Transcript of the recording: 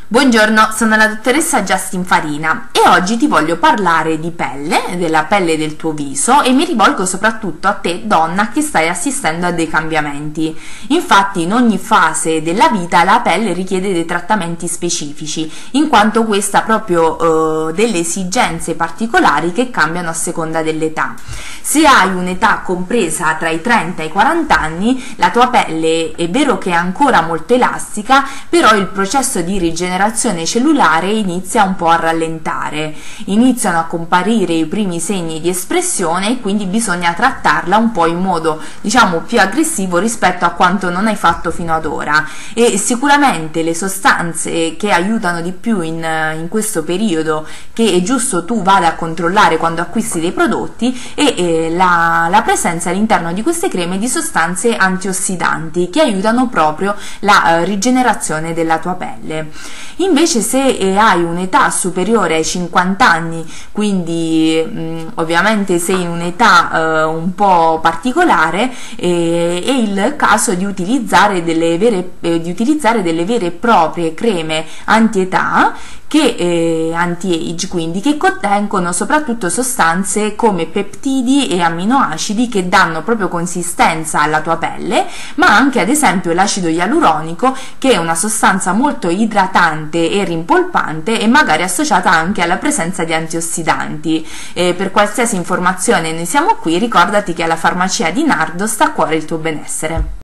Buongiorno, sono la dottoressa Justin Farina e oggi ti voglio parlare di pelle, della pelle del tuo viso, e mi rivolgo soprattutto a te, donna, che stai assistendo a dei cambiamenti. Infatti in ogni fase della vita la pelle richiede dei trattamenti specifici, in quanto questa ha proprio delle esigenze particolari che cambiano a seconda dell'età. Se hai un'età compresa tra i 30 e i 40 anni, la tua pelle è vero che è ancora molto elastica, però il processo di rigenerazione cellulare inizia un po' a rallentare, iniziano a comparire i primi segni di espressione e quindi bisogna trattarla un po' in modo, diciamo, più aggressivo rispetto a quanto non hai fatto fino ad ora. E sicuramente le sostanze che aiutano di più in questo periodo, che è giusto tu vada a controllare quando acquisti dei prodotti, è la presenza all'interno di queste creme di sostanze antiossidanti che aiutano proprio la rigenerazione della tua pelle. Invece se hai un'età superiore ai 50 anni, quindi ovviamente sei in un'età un po' particolare, è il caso di utilizzare delle vere e proprie creme anti-età, anti-age, quindi, che contengono soprattutto sostanze come peptidi e amminoacidi che danno proprio consistenza alla tua pelle, ma anche ad esempio l'acido ialuronico, che è una sostanza molto idratante e rimpolpante e magari associata anche alla presenza di antiossidanti. Per qualsiasi informazione noi siamo qui, ricordati che alla farmacia di Nardo sta a cuore il tuo benessere.